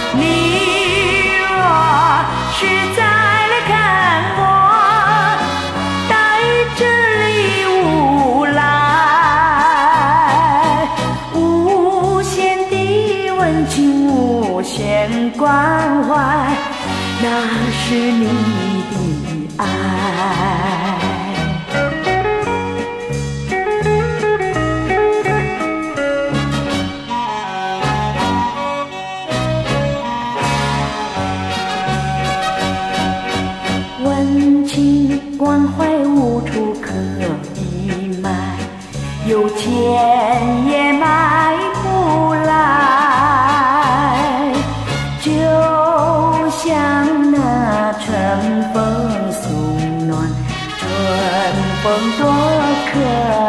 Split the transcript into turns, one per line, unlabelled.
你若是再来看我，带着礼物来，无限的温情，无限关怀，那是你的爱。温情关怀无处可以买，有钱也买不来，就像那春风送暖，春风多可